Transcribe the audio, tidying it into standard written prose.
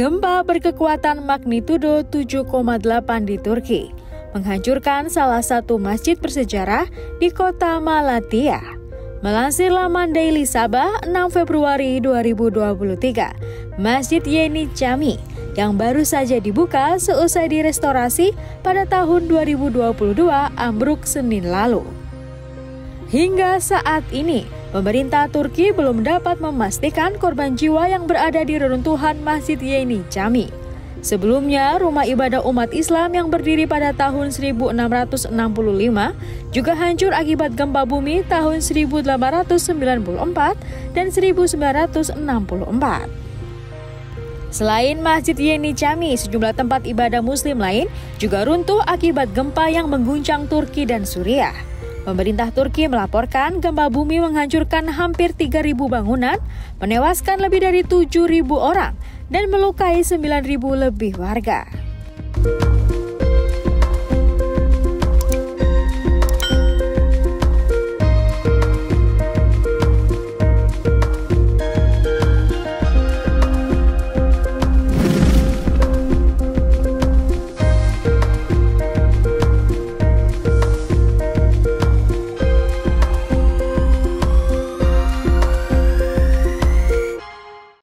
Gempa berkekuatan magnitudo 7,8 di Turki menghancurkan salah satu masjid bersejarah di kota Malatya. Melansir laman Daily Sabah 6 Februari 2023, Masjid Yeni Cami yang baru saja dibuka seusai direstorasi pada tahun 2022 ambruk Senin lalu. Hingga saat ini, pemerintah Turki belum dapat memastikan korban jiwa yang berada di reruntuhan Masjid Yeni Cami. Sebelumnya, rumah ibadah umat Islam yang berdiri pada tahun 1665 juga hancur akibat gempa bumi tahun 1894 dan 1964. Selain Masjid Yeni Cami, sejumlah tempat ibadah muslim lain juga runtuh akibat gempa yang mengguncang Turki dan Suriah. Pemerintah Turki melaporkan gempa bumi menghancurkan hampir 3.000 bangunan, menewaskan lebih dari 7.000 orang, dan melukai 9.000 lebih warga.